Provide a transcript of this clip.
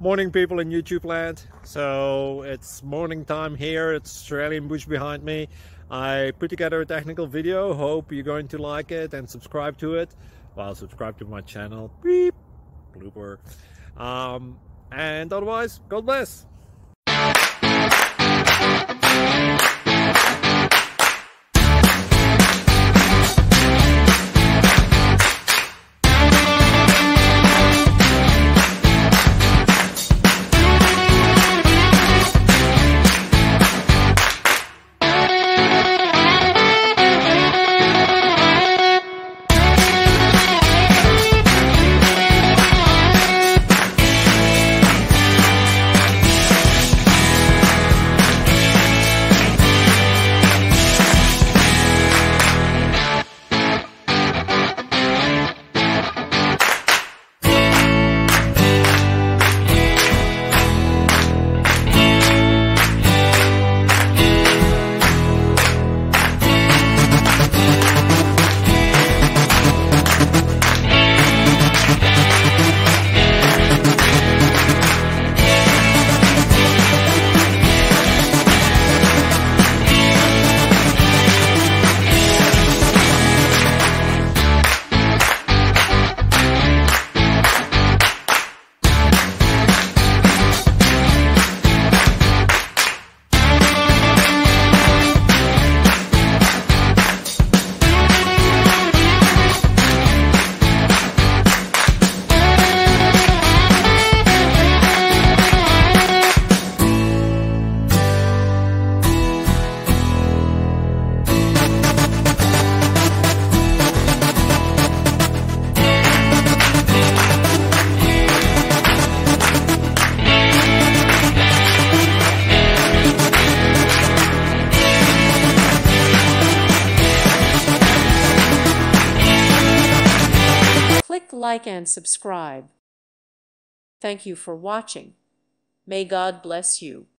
Morning, people in YouTube land. So it's morning time here. It's Australian bush behind me. I put together a technical video. Hope you're going to like it and subscribe to it. Well, subscribe to my channel. Beep. Blooper. And otherwise, God bless. Click like and subscribe. Thank you for watching. May God bless you.